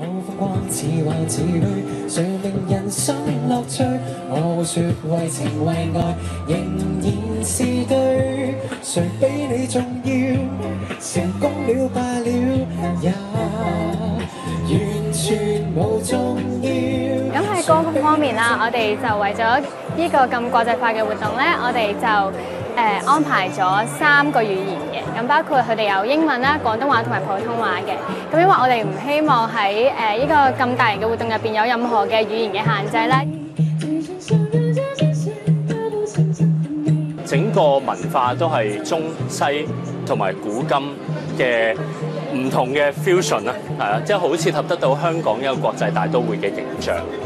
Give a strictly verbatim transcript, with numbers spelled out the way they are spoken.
風光似幻似淚，誰令人生樂趣？我會說為情為愛，仍然是對。誰比你重要？成功了敗了，也完全冇重要。 咁喺歌曲方面啦，我哋就為咗呢個咁國際化嘅活動咧，我哋就誒、呃、安排咗三個語言嘅，咁包括佢哋有英文啦、廣東話同埋普通話嘅。咁因為我哋唔希望喺誒呢個咁大型嘅活動入邊有任何嘅語言嘅限制啦。 整個文化都係中西同埋古今嘅唔同嘅 fusion 啦，係啊，即係好切合得到香港一個國際大都會嘅形象。